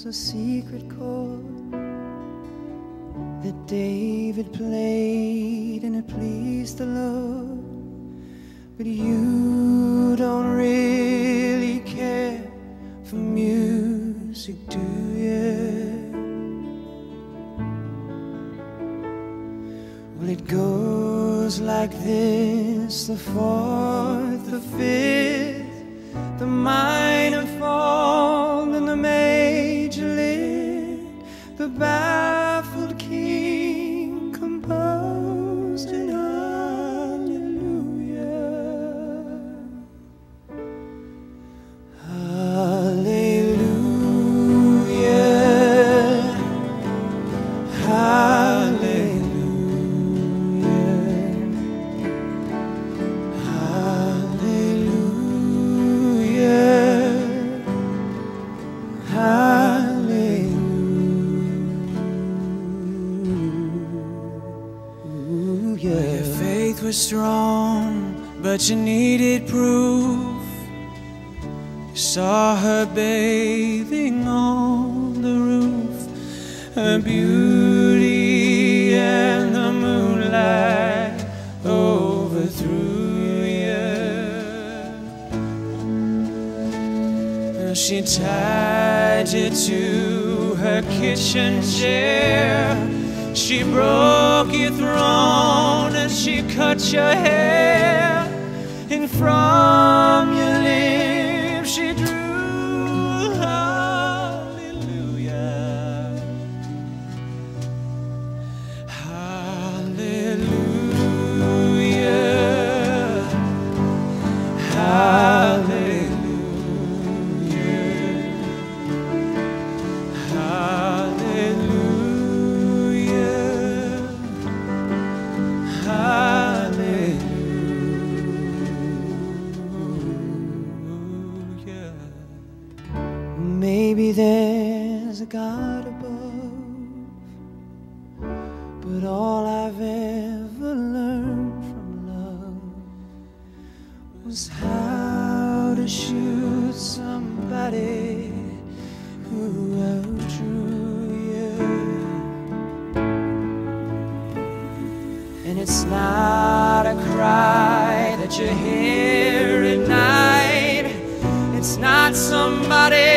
was a secret chord that David played and it pleased the Lord. But you don't really care for music, do you? Well, it goes like this: the fourth, the fifth, the minor fall and the major lift. The baffled king composed in hallelujah. Hallelujah. Hallelujah. Your faith was strong, but you needed proof. You saw her bathing on the roof, her beauty and the moonlight overthrew you. She tied you to her kitchen chair. She broke your throne and she cut your hair, and from your lips she drew hallelujah. Hallelujah. Hallelujah. Maybe there's a God above, but all I've ever learned from love was how to shoot somebody who outdrew you. And it's not a cry that you hear at night. It's not somebody